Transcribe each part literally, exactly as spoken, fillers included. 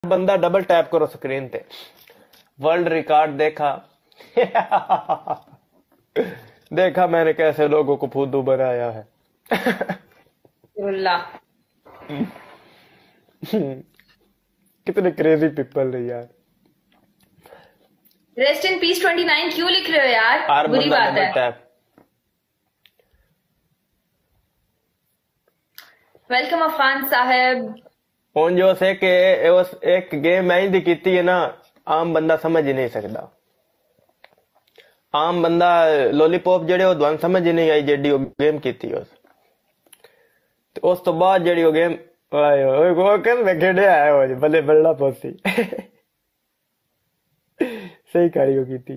बंदा double tap करो screen पे, वर्ल्ड रिकॉर्ड देखा। देखा मैंने कैसे लोगों को फुद्दू बनाया है। कितने क्रेजी पीपल है यार। Rest in peace twenty nine क्यों लिख रहे हो यार, बुरी बात है। वेलकम अफान साहब। ਹੁਣ ਜੋ ਸੇ कि उस एक गेम मैं ही कीती है ना, आम बंदा समझ ही नहीं सकता। आम बंदा लॉलीपॉप जेड़े वो दुआन समझ ही नहीं आई जेडी वो गेम कीती उस ते उस तो बाद जेड़ी वो गेम आए ओए वो कर मैं खेड़े आया हो बल्ले बल्ला पोसी। सही कार्य कीती।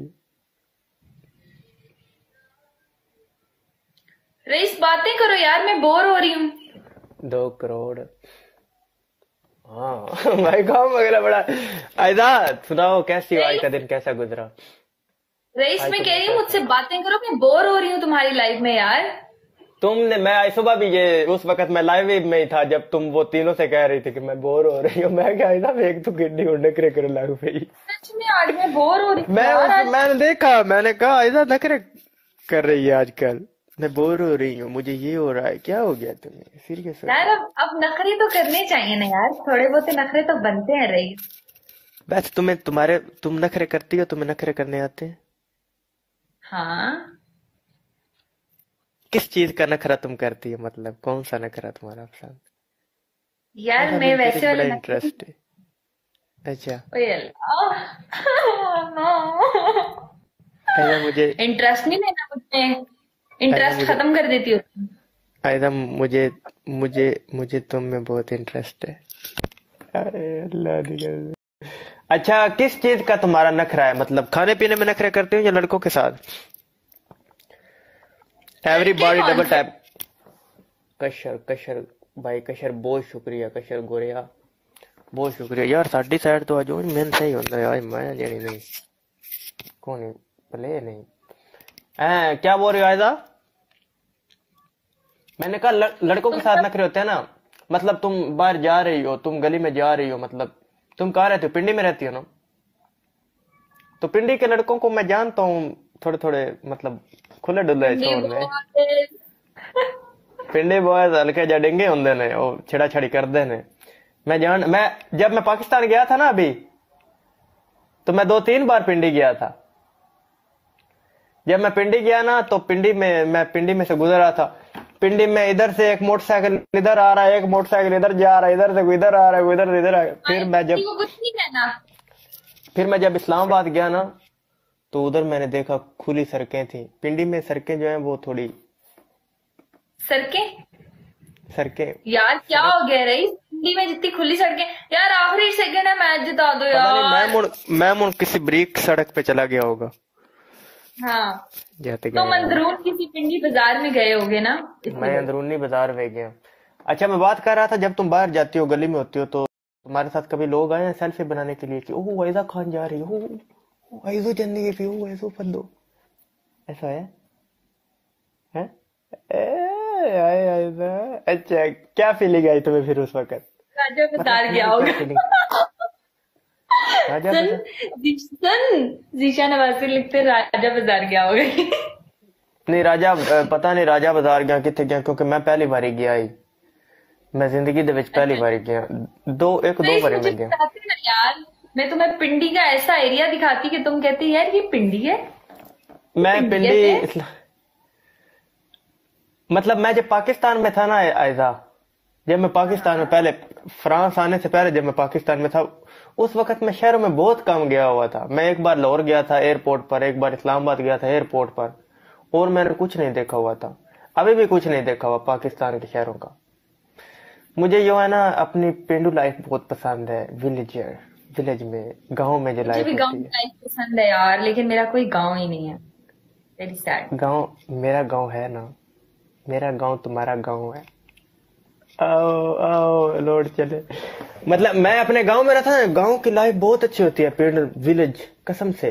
रईस बातें करो यार, मैं बोर हो रही हूँ। दो करोड़ हाँ भाई काम वगैरह बड़ा। आयदा सुनाओ कैसी आज का दिन कैसा गुजरा। रईस मैं कह रही हूँ मुझसे बातें करो, मैं बोर हो रही हूँ तुम्हारी लाइफ में यार। तुमने मैं आज सुबह भी ये उस वक्त मैं लाइव में ही था जब तुम वो तीनों से कह रही थी कि मैं बोर हो रही हूँ। मैं क्या ना एक तो किड्नी उड़ने करे करे लागू पे। सच में आज मैं बोर हो रही हूँ। मैं आज... मैंने देखा मैंने कहा ऐसा नखरे कर रही है आजकल, मैं बोर हो रही हूँ, मुझे ये हो रहा है। क्या हो गया तुम्हें सीरियस यार? अब अब नखरे तो करने चाहिए ना यार, थोड़े बहुत नखरे तो बनते हैं रईस। बस तुम्हें तुम्हारे तुम नखरे करती हो, तुम्हें नखरे करने आते हैं। हाँ किस चीज का नखरा तुम करती है, मतलब कौन सा नखरा तुम्हारा पसंद? यार मैं वैसे वाले इंटरेस्ट है। अच्छा ऐसा मुझे इंटरेस्ट नहीं लेना, मुझे इंटरेस्ट खत्म कर देती हो। ऐसा मुझे मुझे मुझे तुम में बहुत इंटरेस्ट है। अरे अल्लाह। अच्छा किस चीज का तुम्हारा नखरा है, मतलब खाने पीने में नखरे करते हो या लड़कों के साथ? Everybody double tap. कशर कशर भाई कशर बहुत शुक्रिया, कशर गोरिया बहुत शुक्रिया यार। साडी साइड तो अजो मेन सही होता है मैं जेड़ी नहीं कौन प्ले नहीं है। क्या बोल रहे हो आयदा? मैंने कहा ल, लड़कों के साथ नखरे होते हैं ना, मतलब तुम बाहर जा रही हो, तुम गली में जा रही हो, मतलब तुम कहाँ रहती हो? पिंडी में रहती हो ना? तो पिंडी के लड़कों को मैं जानता हूँ थोड़े थोड़े, मतलब खुले डुले शोर में। पिंडी बॉयज हल्के जडेंगे होंगे ने, वो छिड़ा छड़ी करते ने। मैं जान मैं जब मैं पाकिस्तान गया था ना अभी, तो मैं दो तीन बार पिंडी गया था। जब मैं पिंडी गया ना तो पिंडी में मैं पिंडी में से गुजर रहा था। पिंडी में इधर से एक मोटरसाइकिल इधर आ रहा है, एक मोटरसाइकिल इधर जा रहा है, इधर से इधर आ रहा है, इधर से इधर आ रहा है। फिर मैं जब फिर मैं जब इस्लामाबाद गया ना तो उधर मैंने देखा खुली सड़कें थी। पिंडी में सड़कें जो है वो थोड़ी सड़कें सड़कें यार क्या हो गया रही पिंडी में जितनी खुली सड़कें। यार आखिरी सेकंड है, मैच जिता दो यार। मैं मुड़ मैं मुड़ किसी ब्रीक सड़क पे चला गया होगा। हाँ जाते तो अंदरून किसी पिंडी बाजार में गए होगे ना? मैं अंदरूनी बाजार में गया। अच्छा मैं बात कर रहा था जब तुम बाहर जाती हो गली में होती हो तो तुम्हारे साथ कभी लोग आए हैं सेल्फी बनाने के लिए कि ओह ऐसा खान जा रही हो, ऐसो चंदी के ओ ऐसो फंदो, ऐसा है हैं? अच्छा क्या फीलिंग आई तुम्हें फिर उस वक्त? राजा बाजार गया होगा। राजा जीशा नवाजी लिखते राजा बाजार गया होगा। नहीं राजा पता नहीं राजा बाजार गया कितने गया, क्योंकि मैं पहली बारी गया ही, मैं जिंदगी दे विच पहली बारी गया। दो एक दो बारी में गया यार। मैं तुम्हें पिंडी का ऐसा एरिया दिखाती कि तुम कहती यार ये पिंडी है। मैं पिंडी मतलब मैं जब पाकिस्तान में था ना आयजा, जब मैं पाकिस्तान में पहले फ्रांस आने से पहले जब मैं पाकिस्तान में था उस वक्त मैं शहरों में बहुत कम गया हुआ था। मैं एक बार लाहौर गया था एयरपोर्ट पर, एक बार इस्लामाबाद गया था एयरपोर्ट पर, और मैंने कुछ नहीं देखा हुआ था। अभी भी कुछ नहीं देखा हुआ पाकिस्तान के शहरों का। मुझे जो है ना अपनी पेंडू लाइफ बहुत पसंद है, विलेज विलेज में गाँव में जो लाइफ होती है। लाइफ पसंद है यार, लेकिन मेरा कोई गाँव ही नहीं है। Very sad. गाँव मेरा गाँव है ना, मेरा गाँव तुम्हारा गाँव है। आओ आओ लौट चले। मतलब मैं अपने गांव में रहता हूँ, गांव की लाइफ बहुत अच्छी होती है। पिंड विलेज कसम से।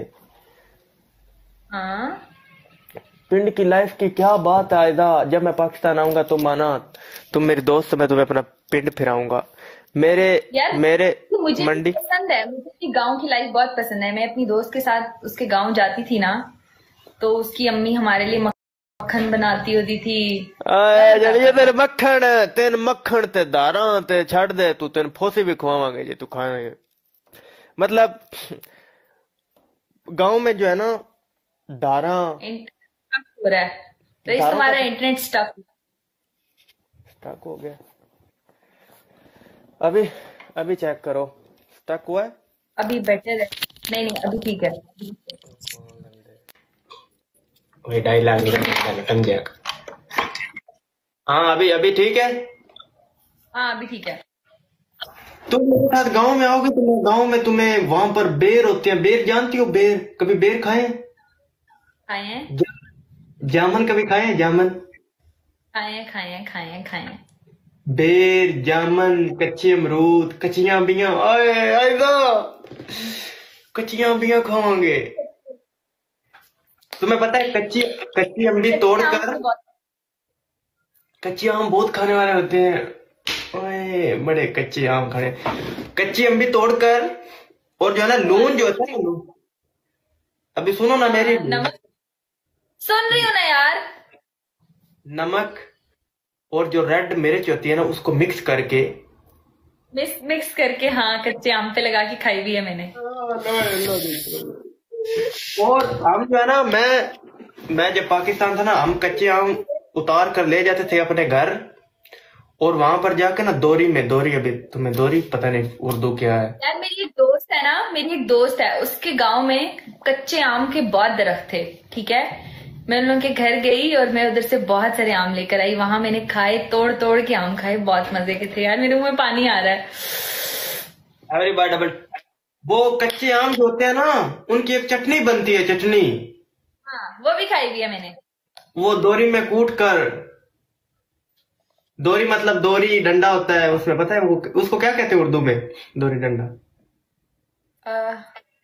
हाँ पिंड की लाइफ की क्या बात है आयदा। जब मैं पाकिस्तान आऊंगा तो माना तुम मेरी दोस्त, मैं तुम्हें अपना पिंड फिराऊंगा। मेरे यार मेरे मुझे मंडी पसंद है, मुझे अपनी गांव की लाइफ बहुत पसंद है। मैं अपनी दोस्त के साथ उसके गांव जाती थी ना, तो उसकी अम्मी हमारे लिए मक्खन बनाती होती थी। आए मजा जानिए आता था। तेरे मक्खन तेन मक्खन ते दारा ते छड़ दे तू तेन फोसी भी खवावांगे जी तू खाएंगे। मतलब गांव में जो है ना दारा इंटरनेट स्टक हो रहा है, तो इस दारों का तुम्हारा इंटरनेट स्टक। स्टक हो गया। अभी अभी चेक करो स्टक हुआ है। अभी बेटर है, नहीं नहीं अभी ठीक है। वही डायलॉग समझ। हाँ अभी अभी ठीक है। हाँ अभी ठीक है। तुम मेरे साथ गांव में आओगे तो मैं गांव में तुम्हें वहां पर बेर होते हैं। बेर जानती हो? बेर कभी बेर खाए? खाए हैं जा- जामन कभी खाए हैं? जामन खाए हैं खाए हैं खाए हैं खाए हैं। बेर जामन कच्चे अमरूद कच्चियां अंबियां आए आएगा कच्चियां अंबियां खाओगे। तुम्हें पता है कच्ची कच्ची अम्बी कच्चे आम तोड़कर तो बहुत- कच्चे आम बहुत खाने वाले होते हैं। ओए बड़े कच्चे आम खाने। कच्ची अम्बी तोड़कर और जो है ना लून जो होता है ना, लून। अभी सुनो ना मेरी। हाँ, नमक सुन रही हूँ ना यार। नमक और जो रेड मिर्च होती है ना उसको मिक्स करके मिक्स मिक्स करके, हाँ कच्चे आम पे लगा के खाई भी है मैंने। और हम जो है ना मैं मैं जब पाकिस्तान था ना हम कच्चे आम उतार कर ले जाते थे अपने घर और वहां पर जाकर ना दोरी में दोरी अभी तुम्हें दोरी पता नहीं उर्दू क्या है। यार मेरी एक दोस्त है ना, मेरी एक दोस्त है, उसके गांव में कच्चे आम के बहुत दरख्त थे। ठीक है, मैं उन लोगों के घर गई और मैं उधर से बहुत सारे आम लेकर आई। वहां मैंने खाए, तोड़ तोड़ के आम खाए, बहुत मजे के थे यार। मेरे मुंह में पानी आ रहा है। अरे बार डबल वो कच्चे आम जो होते हैं ना उनकी एक चटनी बनती है चटनी। हाँ वो भी खाई भी है मैंने। वो दोरी में कूट कर दोरी मतलब दोरी डंडा होता है उसमें पता है वो उसको क्या कहते हैं उर्दू में? दोरी डंडा आ,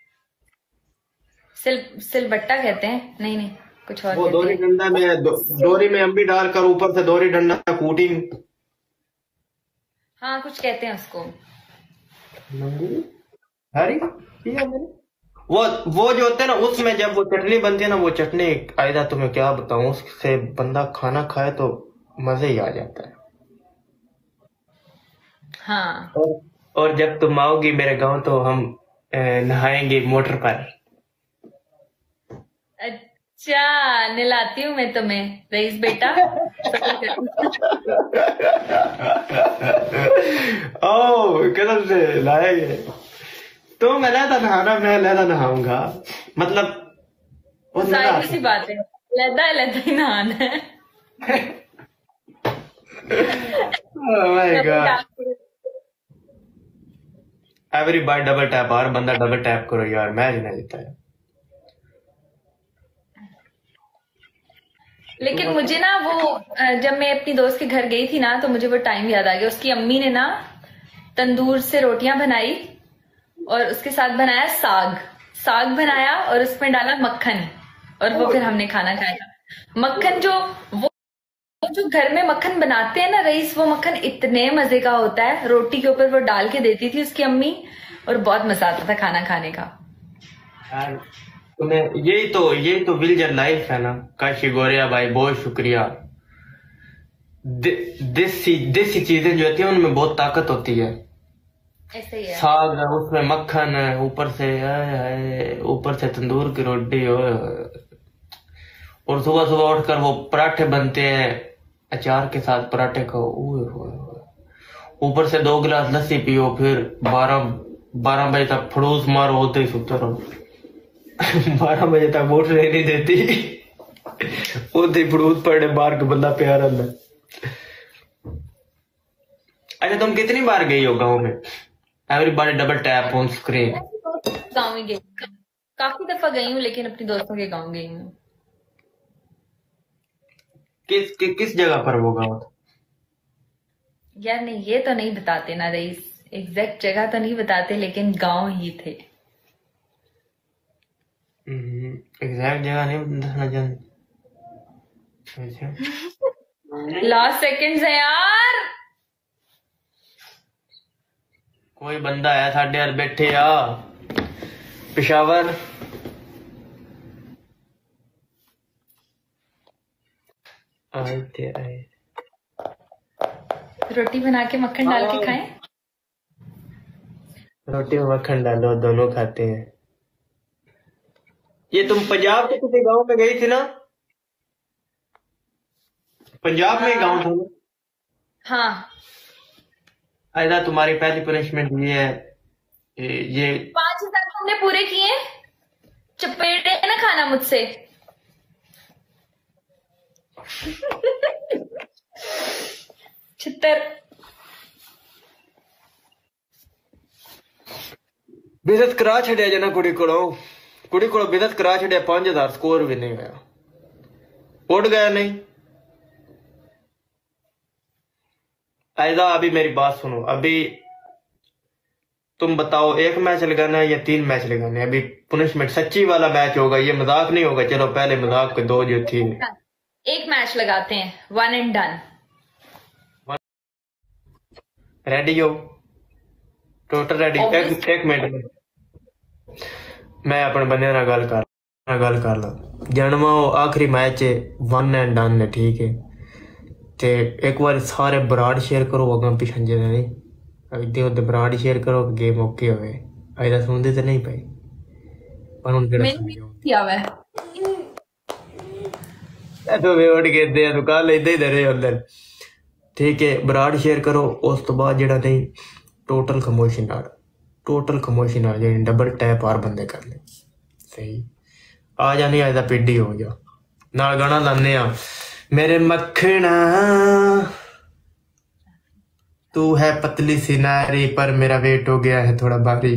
सिल सिलबट्टा कहते हैं। नहीं नहीं कुछ और वो कहते दोरी हैं। डंडा में दो, दोरी में अम्बी डालकर ऊपर से दोरी डंडा कूटी। हाँ कुछ कहते हैं उसको। हरी वो वो जो होते हैं ना उसमें जब वो चटनी बनती है ना वो चटनी आयदा तुम्हें क्या बताऊं उससे बंदा खाना खाए तो मजे ही आ जाता है। हाँ और, और जब तुम आओगी मेरे गांव तो हम अ, नहाएंगे मोटर पर। अच्छा, नहलाती हूँ मैं तुम्हें रईस बेटा। ओ कसम से लाएंगे तो मैं लहदा नहाना मैं लहदा नहाऊंगा मतलब बहुत मजा सारी आता सी बात है, लहदा लहदा ही नहाना है। है। Oh my God. एवरी बार डबल टैप हर बंदा डबल टैप करो यार मैच नहीं जीता है। लेकिन मुझे ना वो अ, जब मैं अपनी दोस्त के घर गई थी ना तो मुझे वो टाइम याद आ गया। उसकी अम्मी ने ना तंदूर से रोटियां बनाई और उसके साथ बनाया साग। साग बनाया और उसमें डाला मक्खन और वो फिर हमने खाना खाया। मक्खन जो वो वो जो घर में मक्खन बनाते हैं ना रईस, वो मक्खन इतने मजे का होता है। रोटी के ऊपर वो डाल के देती थी उसकी अम्मी और बहुत मजा आता था खाना खाने का। यार तुम्हें यही तो यही तो विलजर लाइफ है ना। काशी गोरिया भाई बहुत शुक्रिया। दे, देसी देसी चीजें जो होती है उनमें बहुत ताकत होती है। ऐसे ही है। साग है उसमें मक्खन है ऊपर से आए हाय ऊपर से तंदूर की रोटी ओए होए। और सुबह सुबह उठकर वो पराठे बनते हैं अचार के साथ पराठे खाओ ओए होए होए। ऊपर से दो गिलास लस्सी पियो फिर बारह बारह बजे तक फड़ूस मारो होते ही सुते रहो। बारह बजे तक उठ नहीं देती होते ही फड़ूस पड़े बार के बंदा प्यार अंदर। अच्छा तुम कितनी बार गई हो गाँव में? Everybody double tap on screen. गाँव ही गई, काफी दफा गई हूँ लेकिन अपनी दोस्तों के गाँव गई हूँ। किस कि, किस जगह पर वो गाँव था? यार नहीं ये तो नहीं बताते ना रईस, एग्जैक्ट जगह तो नहीं बताते लेकिन गांव ही थे। एग्जैक्ट जगह नहीं बताना चाहते। लास्ट सेकंड्स है यार। कोई बंदा है साढ़े यार बैठे आ पेशावर आए तेरा है। रोटी बना के मक्खन डाल के खाएं। रोटी में मक्खन डालो, दोनों खाते हैं। ये तुम पंजाब के किसी गांव में गई थी ना? पंजाब में गांव था ना? हाँ। आयदा तुम्हारी पहली पनिशमेंट ये है, ये पांच हजार तुमने पूरे किए, चपेटे ना खाना मुझसे। छितर बेइज्जत करा छड़िया जना कुड़ी को कुड़ी को बेइज्जत करा छड़िया। पांच हजार स्कोर भी नहीं गया, उड़ गया नहीं। आयदा अभी मेरी बात सुनो, अभी तुम बताओ एक मैच लगाना है या तीन मैच लगाने हैं? अभी पनिशमेंट सच्ची वाला मैच होगा, ये मजाक नहीं होगा। चलो पहले मजाक के दो जो थी, एक मैच लगाते हैं, वन एंड डन। रेडी हो? Total ready? एक, एक मिनट में मैं अपने बंदे ना गल कर गल कर ला। जन्मा आखिरी मैच वन एंड डन है, ठीक है? ते एक बार सारे ब्राड शेयर करो, अगर पिछन जे नहीं इधे उधर ब्राड शेयर करो, गेम ओके होवे। अजदा सुनते तो नहीं पाई पर उन केड़ा किया हुआ है तो वे उठ के दे तो कल इधर ही दे अंदर, ठीक है? ब्राड शेयर करो। उस तो बाद जेड़ा नहीं टोटल खमोशी नाल टोटल खमोशी नाल जेडी डबल टैप हर बंदे कर ले। सही आ जानी अजदा पिड्डी हो जा नाल गाना लाने आ, मेरे मक्खना तू है पतली सी नारी पर मेरा वेट हो गया है थोड़ा भारी।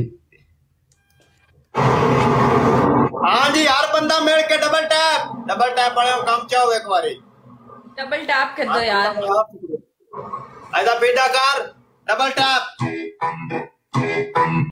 हाँ जी, हर बंदा मिल के डबल टैप डबल टैप वाले काम चाहो एक बारी डबल टैप कर दो यार। ऐसा पेटा कर डबल टैप।